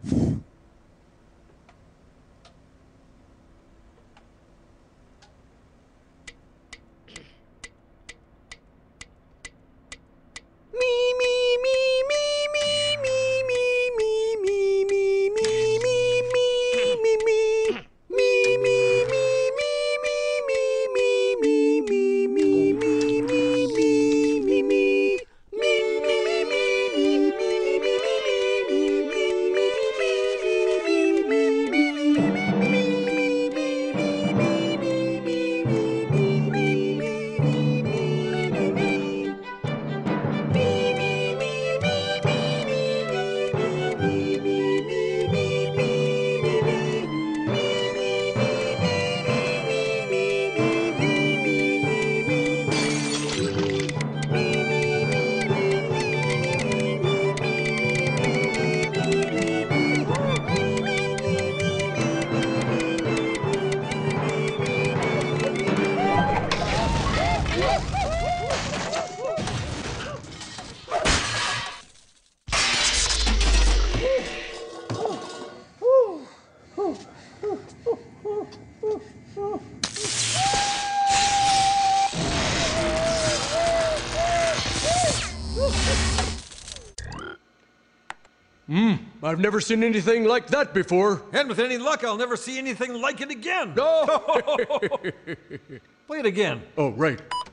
I've never seen anything like that before. And with any luck, I'll never see anything like it again. No! Play it again. Oh, right.